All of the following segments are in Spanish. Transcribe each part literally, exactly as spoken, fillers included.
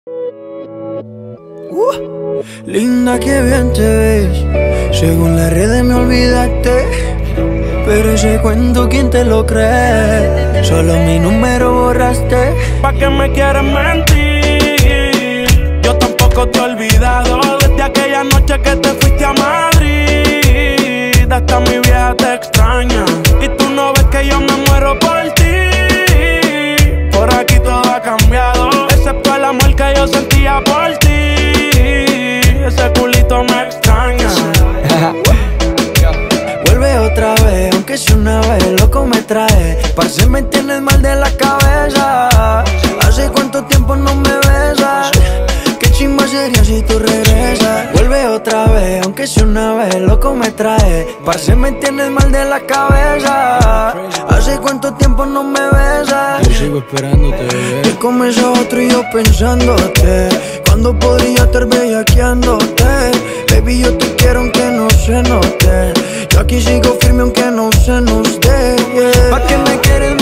Uh, linda, que bien te ves. Según las redes me olvidaste, pero ese cuento, ¿quién te lo cree? Solo mi número borraste. ¿Pa' qué me quieres mentir? Yo tampoco te he olvidado desde aquella noche que te fuiste a Madrid. Hasta mi vieja te extraña y tú no ves que yo me muero por ti. Por aquí todo ha cambiado, excepto el amor que yo sentía por ti. Ese culito me extraña. Vuelve otra vez, aunque sea una vez, loco me trae. Parce, me tienes mal de la cabeza. Hace cuánto tiempo no me besas. Qué chimba sería si tú regresas. Vuelve otra vez, aunque sea una vez, loco me trae. Parce, me tienes mal de la cabeza. Hace cuánto tiempo no me besas. Yo sigo esperándote, bebé. Te comes a otro y yo pensándote. ¿Cuándo podría estar bellaqueándote? Baby, yo te quiero aunque no se note. Yo aquí sigo firme aunque no se nos dé, yeah. ¿Pa' qué me quieres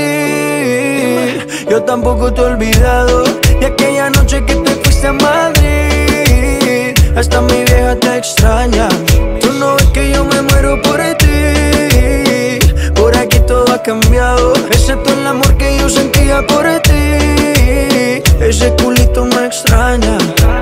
mentir? Yo tampoco te he olvidado de aquella noche que te fuiste a Madrid. Hasta mi vieja te extraña. Tú no ves que yo me muero por ti. Por aquí todo ha cambiado, excepto el amor que yo sentía por ti. Ese culito me extraña.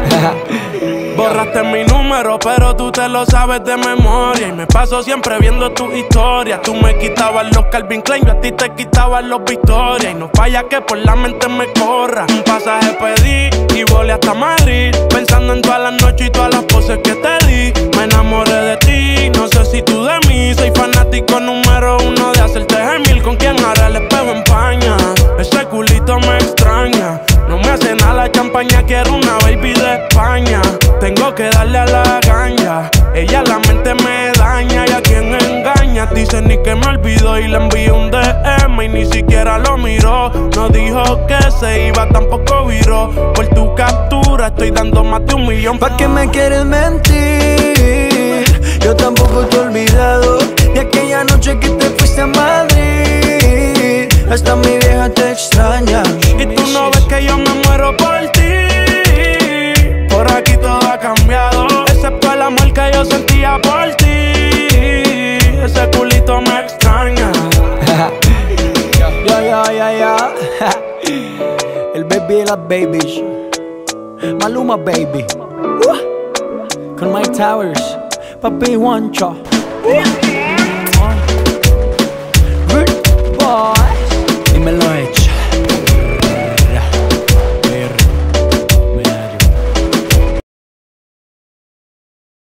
Borraste mi número, pero tú te lo sabes de memoria. Y me paso siempre viendo tus historias. Tú me quitabas los Calvin Klein, yo a ti te quitaba los Victoria. Y no falla que por la mente me corra. Un pasaje pedí y volé hasta Madrid, pensando en todas las noches y todas las poses que te di. Me enamoré de ti, no sé si tú de mí. Soy fanático número uno de hacerte gemil. Con quien ahora el espejo empaña. Ese culito me extraña. No me hace nada la champaña, quiero una baby de España. Tengo que darle a la ganja, ella la mente me daña. Y a quien engaña, dice ni que me olvidó. Y le envié un D M y ni siquiera lo miró. No dijo que se iba, tampoco viró. Por tu captura estoy dando más de un millón. ¿Pa' qué me quieres mentir? Yo tampoco te he olvidado de aquella noche que te fuiste a Madrid. Hasta mi vieja te extraña y tú no ves que yo me muero por ti. Por aquí todo ha cambiado, excepto el amor que yo sentía por ti. Ese culito me extraña. Ya, ya, ya, ya. El baby de las babies, Maluma baby, uh. Con Mike Towers, Papi Juancho, uh. Good boy. Dímelo ahí.